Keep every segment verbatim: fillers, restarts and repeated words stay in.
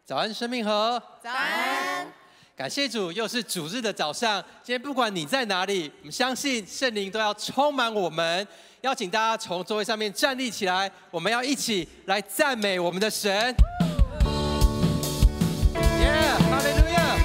早安，生命河。 早安。 感谢主，又是主日的早上。今天不管你在哪里，我们相信圣灵都要充满我们。邀请大家从座位上面站立起来，我们要一起来赞美我们的神。耶，哈利路亚！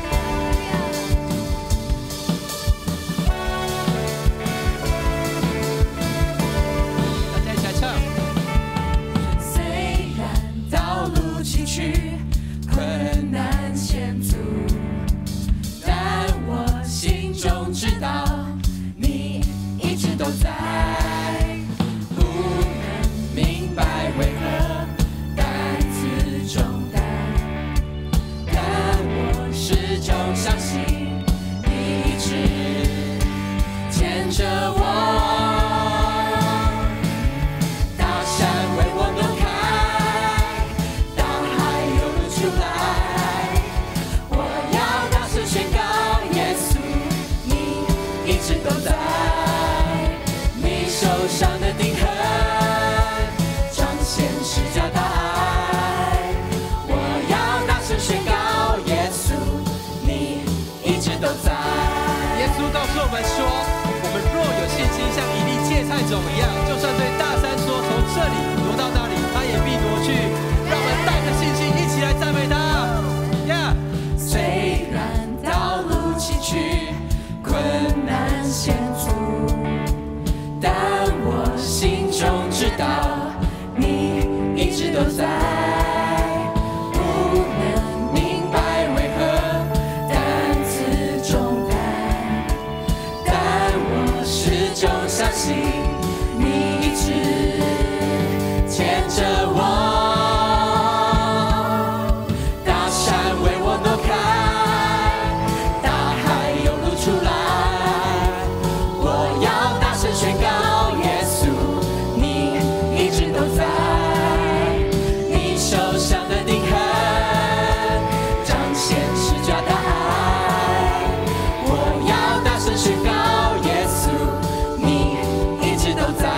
大家一起来唱。 虽然道路崎岖，困难险阻，但我心中知道，你一直都在。不能明白为何担子重担，但我始终相信，你一直牵着我。大山为我挪开，大海有路出来。我要大声宣告，耶稣，你一直都在。你手上的钉痕彰显十架大爱。我要大声宣告，耶稣，你一直都在。 耶稣告诉我们说，我们若有信心，像一粒芥菜种一样，就算对大山说从这里挪到那里，它也必挪去。让我们带着信心一起来赞美他。Yeah! 虽然道路崎岖，困难险阻，但我心中知道，你一直都在。不能明白为何担子重担，但我始终相信，你一直牵着我。大山为我挪开，大海有路出来。我要大声宣告，耶稣，你一直都在。你手上的钉痕彰显十架大爱。我要大声宣告，耶稣，你一直都在。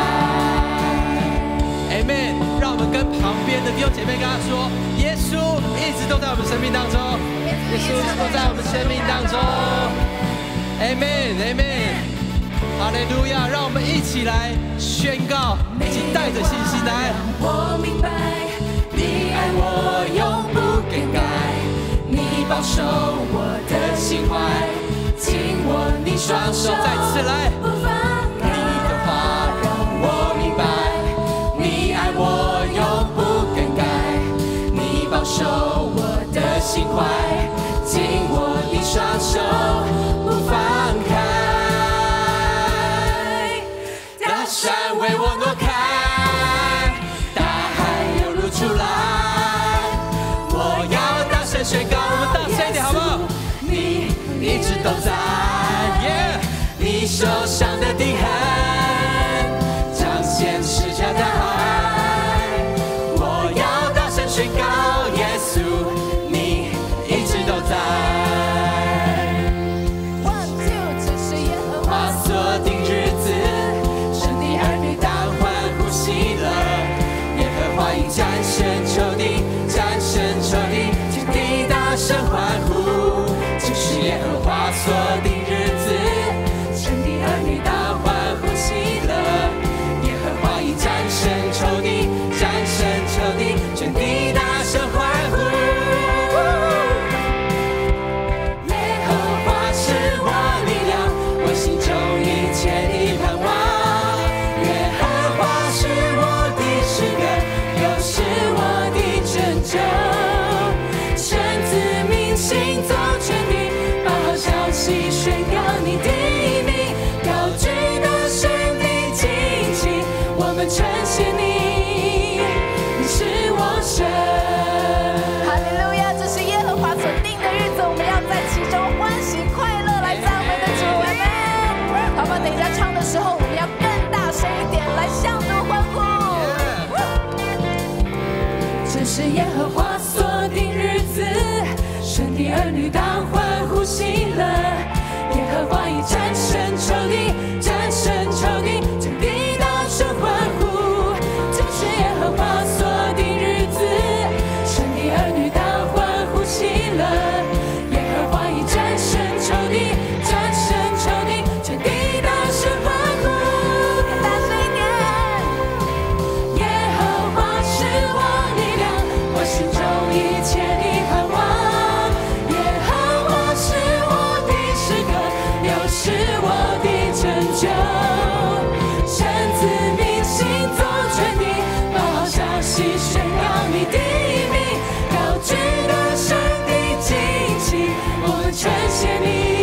Amen。让我们跟旁边的弟兄姐妹跟他说，耶稣一直都在我们生命当中，耶稣一直都在我们生命当中。Amen Amen。哈利路亚！让我们一起来宣告，一起带着信心来。 我明白，你爱我永不更改，你保守我的心怀，紧握你双手， 再次来。 不放开。你的话让我明白，你爱我永不更改，你保守我的心怀，紧握你双手，不放开。大山为我挪开，大海有路出来。我要大声宣告， 我们大声一点好不好？ 你一直都在。 耶！ 你手上的钉痕彰显十架大爱。我要大声宣告，耶稣，你一直都在。One two， 这是耶和华所定日子，神的儿女当欢呼喜乐。耶和华已战胜仇敌，战胜仇敌，天地大声欢呼。这是耶和华所定日子，神的儿女当欢呼喜乐。耶和华已战胜仇敌，战胜仇敌，全地大声欢呼。耶和华是我力量，我心中一切的盼望。耶和华是我的诗歌，又是我的拯救。神子民行走全地，报好消息宣告你的名，高举的神的旌旗，我们称谢你，你是我神。 哈利路亚！这是耶和华所定的日子，我们要在其中欢喜快乐来赞美的主。阿们。好吧，等一下唱的时候，我们要更大声一点，来向主欢呼。 这是耶和华所定日子，神的儿女当欢呼喜乐。耶和华已战胜仇敌，战胜仇敌，天地大声欢呼。这是耶和华所定日子，神的儿女当欢呼一切的盼望。耶和华是我的诗歌，又是我的拯救。神子民行走全地，报好消息宣告你的名，高举的神的旌旗，我们称谢你。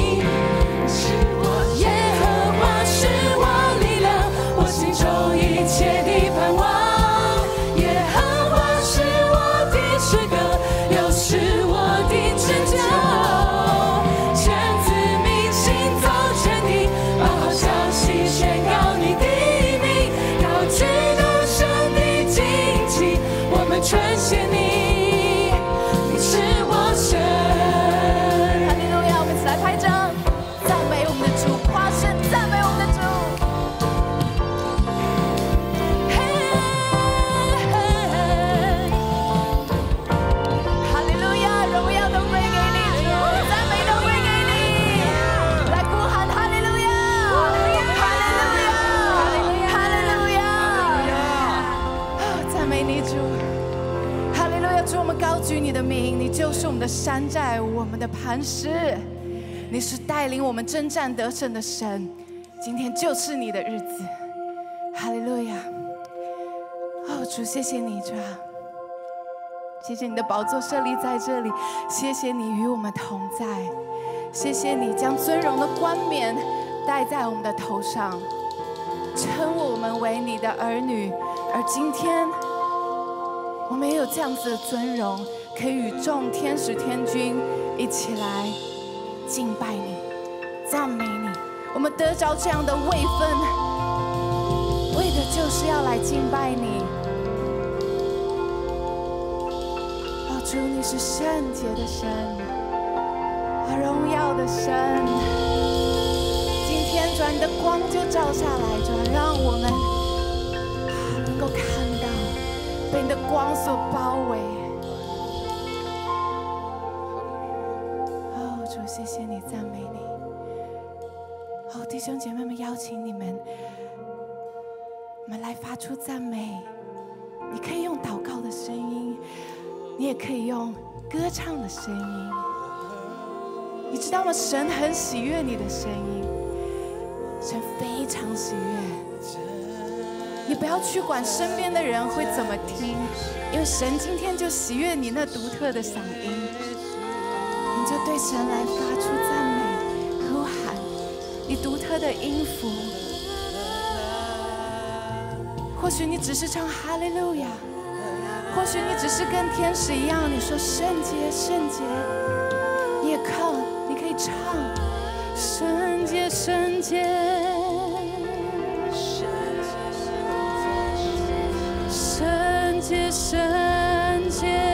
耶和华是我力量，我心中一切的盼望。耶和华是我的诗歌，又是我的拯救。神子民行走全地，报好消息宣告你的名，高举的神的旌旗，我们称谢你，你是我神。 哈利路亚！我们一起来拍掌，赞美我们的主，夸胜赞美我们的主。嘿嘿哈利路亚！荣耀都归给你，主，赞美都归给你。来呼喊哈利路亚！哈利路亚！哈利路亚！啊，赞美你主。哈利路亚！主，我们高举你的名，你就是我们的山寨，我们的磐石。你是带领我们征战得胜的神，今天就是你的日子。哈利路亚！哦，主，谢谢你，主啊，谢谢你的宝座设立在这里，谢谢你与我们同在，谢谢你将尊荣的冠冕戴在我们的头上，称我们为你的儿女。而今天，我们也有这样子的尊荣，可以与众天使天君一起来敬拜你，赞美你。我们得着这样的位分，为的就是要来敬拜你。哦，主，你是圣洁的神，啊，荣耀的神。今天主啊，你的光就照下来，主啊，让我们啊能够看到，被你的光所包围。主，谢谢你，赞美你。哦，弟兄姐妹们，邀请你们，我们来发出赞美。你可以用祷告的声音，你也可以用歌唱的声音。你知道吗？神很喜悦你的声音，神非常喜悦。你不要去管身边的人会怎么听，因为神今天就喜悦你那独特的嗓音。你就对神来发出赞美、呼喊，你独特的音符。或许你只是唱哈利路亚，或许你只是跟天使一样，你说圣洁、圣洁。你也靠，你可以唱圣洁、圣洁，圣洁、圣洁。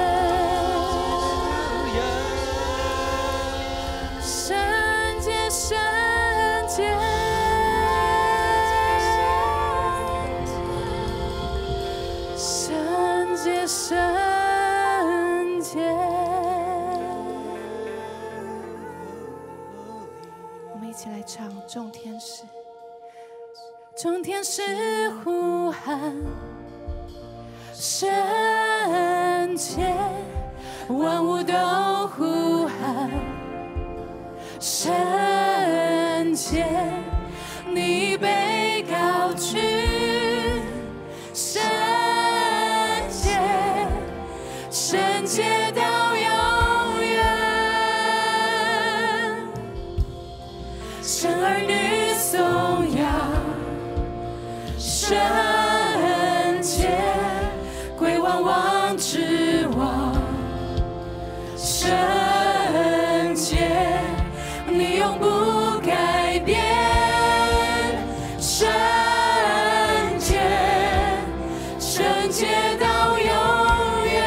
众天使，众天使呼喊，圣洁，万物都呼喊，圣洁，你被高举，圣洁，圣洁到永远。神儿女颂扬，圣洁，归万王之王，圣洁，你永不改变，圣洁，圣洁到永远。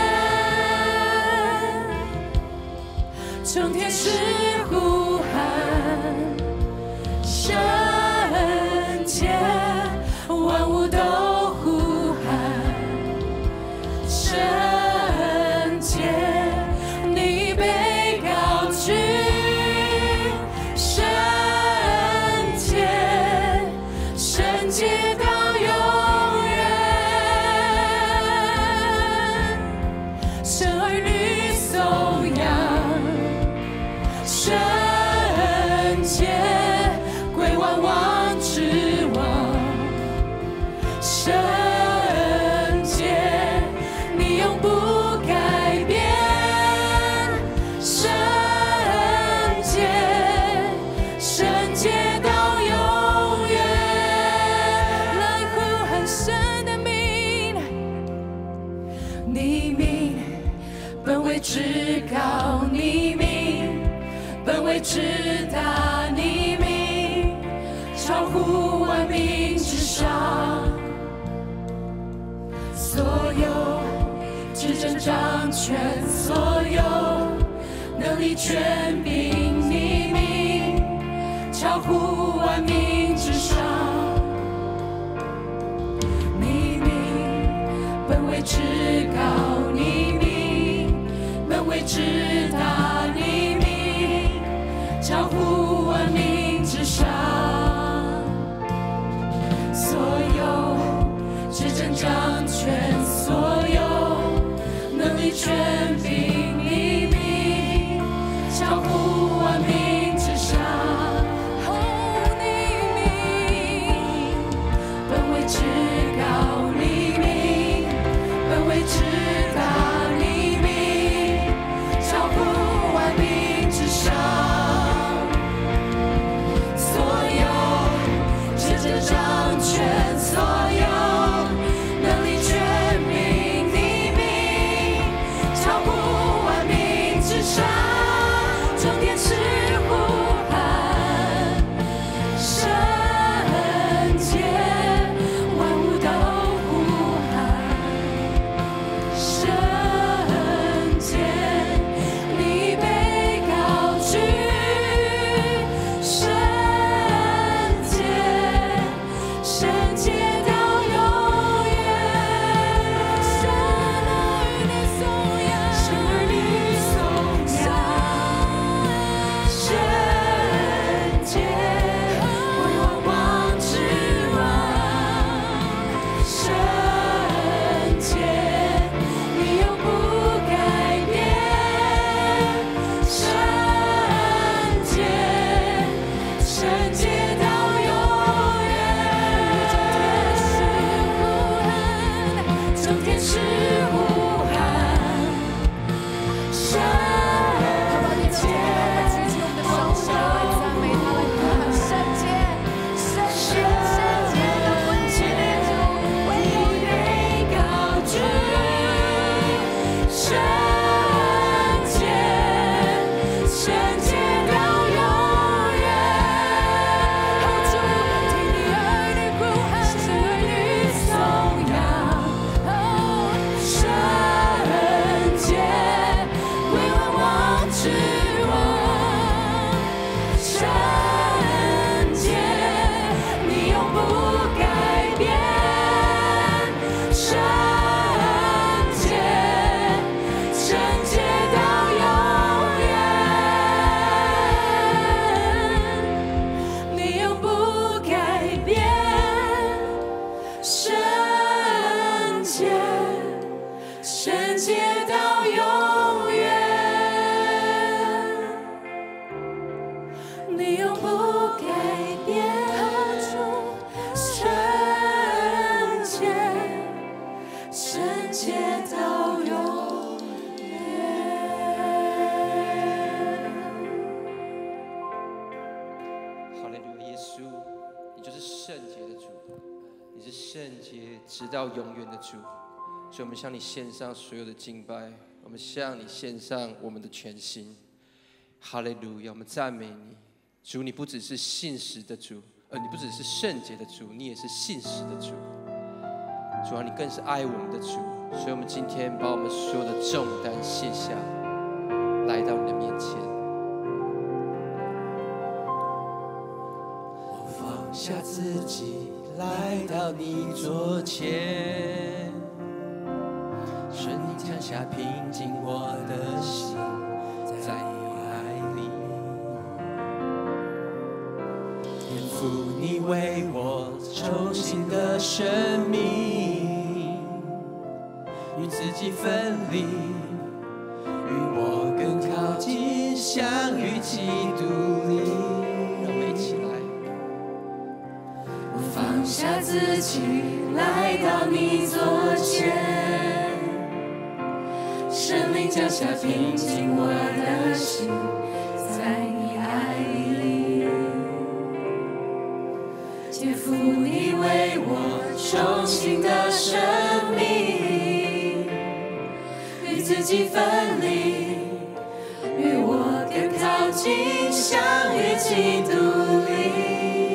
众天使呼喊，圣洁，万物神儿女颂扬，圣洁归万王之王，圣洁你永不改变，圣洁圣洁到永远，来呼喊神的名，你名本为至高，你名本为至大，你名超乎万民之上，所有执政掌权，所有能力权柄，你名超乎万民之上，你名本为至高，你名本为至大，你名超乎万民之上，所有执政掌权，所有能力权柄，你名超乎万民之上，哦，你名本为至高，你名本为至大，你名超乎万民之上，所有执政掌权，所有能力权柄，你名超乎万民之上，众天使呼喊，圣洁万物都呼喊，圣洁你被高举，圣洁圣洁到永远，神儿女颂扬，神儿女颂扬，圣洁归万王之王，圣洁你永不改变，圣洁圣洁到永远，众天使呼喊，圣洁举起我们的手势来赞美他，来呼喊圣洁，圣洁，圣洁的归于主，唯有你被高举，圣洁圣洁到永远，哦，主听你儿女呼喊，神儿女颂扬，哦，圣洁归万王之王，圣洁你永不改变，圣洁圣洁到永远，你永不改变，圣洁圣洁到永远，你永不改变，圣洁圣洁到永远。 哈利路亚，耶稣，你就是圣洁的主，你是圣洁直到永远的主。所以我们向你献上所有的敬拜，我们向你献上我们的全心。哈利路亚，我们赞美你，主，你不只是信实的主，呃，你不只是圣洁的主，你也是信实的主。主啊，你更是爱我们的主，所以我们今天把我们所有的重担卸下，来到你的面前。 我放下自己，来到你桌前，神你降下平静我的心，在你爱里，天父你为我重新的生命，与自己分离， 自己来到你座前，圣灵降下平静我的心，在你爱里，天父你为我重新的生命，与自己分离，与我更靠近，相遇基督里。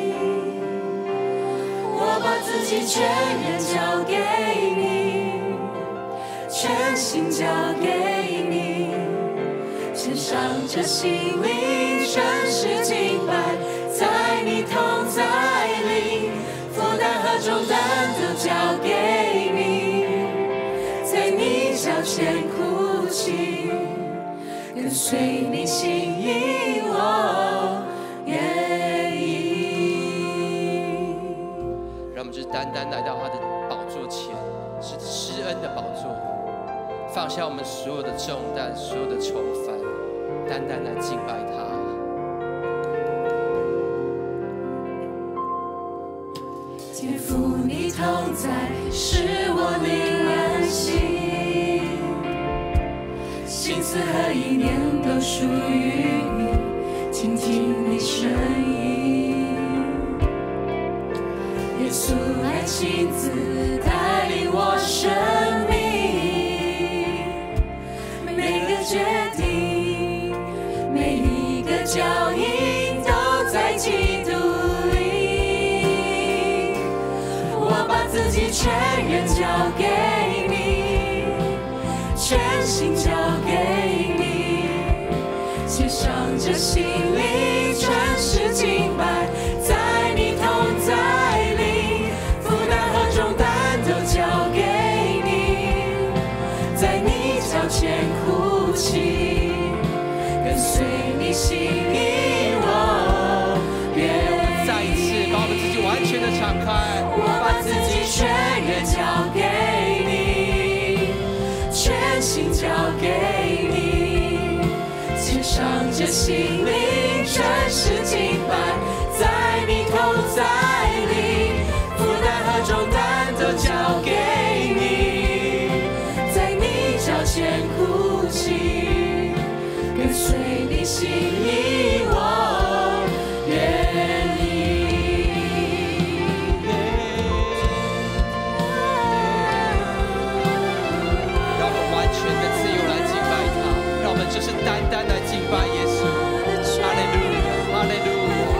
我把自己全人交给你，全心交给你，献上这心灵，全是敬拜，在你同在里，负担和重担都交给你，在你脚前哭泣，跟随你心意，我愿意。 让我们就是单单来到他的宝座前，是施恩的宝座，放下我们所有的重担、所有的愁烦，单单来敬拜他。 天父你同在，使我灵安息，心思和意念都属于你，倾听你声音。耶稣爱亲自带领我生命，每个决定，每一个脚印都在基督里。我把自己全人交给你，全心交给你，献上这心灵，全是敬拜，在你同在里，负担和重担都交给你，在你脚前哭泣，跟随你心意，我愿意。 再一次把我们自己完全的敞开， 我把自己全人交给你，全心交给你，献上这心灵，全是敬拜，在你同在里，负担和重担都交给你，在你脚前哭泣，跟随你心意，我愿意。 就是单单来敬拜耶稣，哈利路亚，哈利路亚。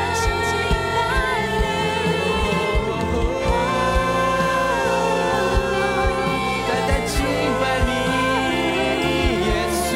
单单敬拜你，耶稣，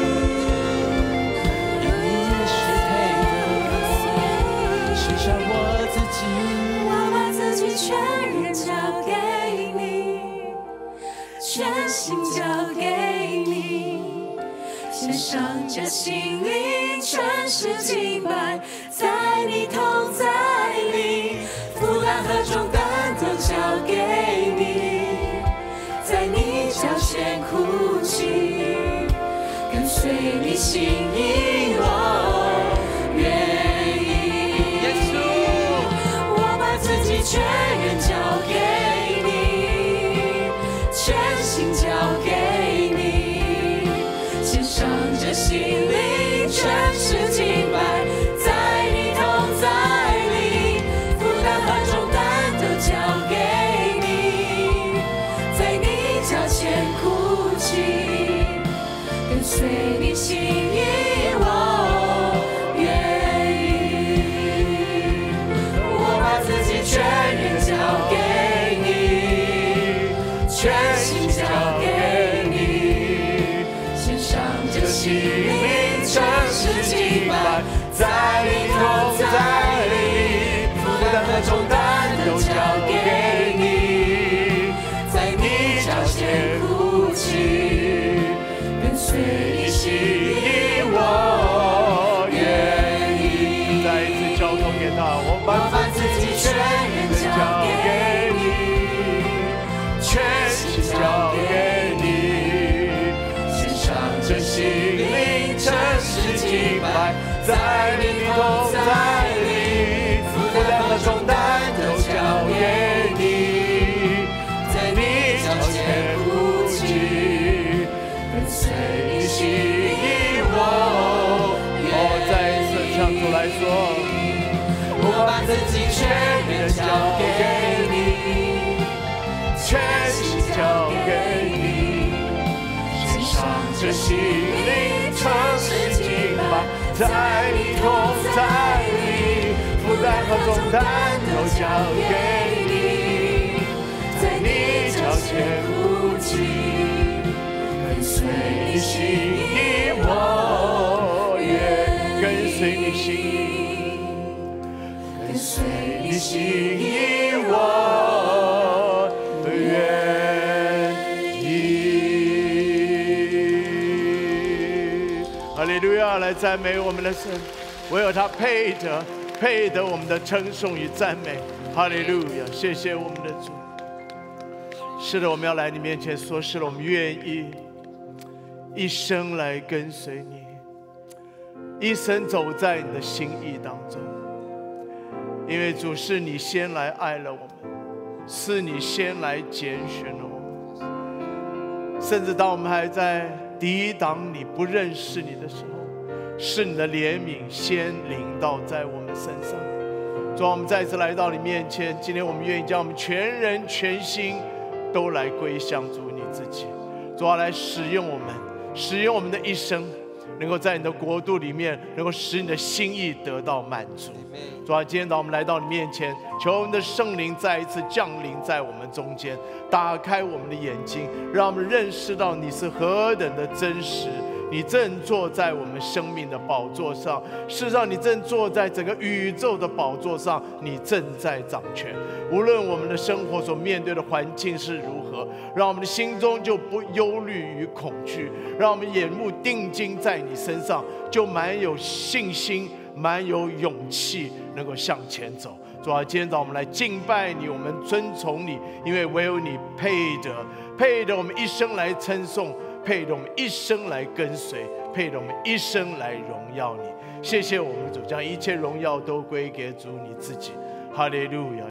因你是配的，献上我自己， 我把自己全人交给你，全心交给你。献上这心灵，全是敬拜，在你同在里，负担和重担都交给你，在你脚前哭泣，跟随你心意，我愿意。 耶稣， 我把自己全人交给你，全心交给你。献上这心灵，全是敬拜，在你同在里，负担和重担都交给你，在你脚前哭泣，跟随你心意，我愿意。我把自己全人交给你，全心交给你，献上这心灵，全是敬拜，在你同在里，负担和重担都交给你，在你脚前哭泣，跟随你心意，我愿意。 再一次交托给他，我我把自己全人交给你，全心交给你，献上这心灵，全是敬拜，在你同在里，负担和重担都交给你吸引我。哦，再一次唱出来说， 我把自己全人交给你， 全心交给你，献上这心灵，诚实敬拜，在你同在里，负担和重担都交给你，在你脚前无尽，跟随你心意，我愿跟随你心意，跟随你心意，我愿意。哈利路亚！来赞美我们的神，唯有他配得，配得我们的称颂与赞美。哈利路亚！谢谢我们的主。是的，我们要来你面前说，是的，我们愿意一生来跟随你，一生走在你的心意当中。因为主是你先来爱了我们，是你先来拣选了我们，甚至当我们还在抵挡你、不认识你的时候，是你的怜悯先临到在我们身上。主啊，我们再次来到你面前，今天我们愿意将我们全人全心都来归向主你自己。主啊，来使用我们，使用我们的一生，能够在你的国度里面，能够使你的心意得到满足。主啊，今天当我们来到你面前，求我们的圣灵再一次降临在我们中间，打开我们的眼睛，让我们认识到你是何等的真实。你正坐在我们生命的宝座上，事实上你正坐在整个宇宙的宝座上，你正在掌权。无论我们的生活所面对的环境是如何，让我们的心中就不忧虑与恐惧，让我们眼目定睛在你身上，就满有信心，满有勇气，能够向前走。主啊，今天早我们来敬拜你，我们尊崇你，因为唯有你配得，配得我们一生来称颂，配得我们一生来跟随，配得我们一生来荣耀你。谢谢我们主，将一切荣耀都归给主你自己。哈利路亚。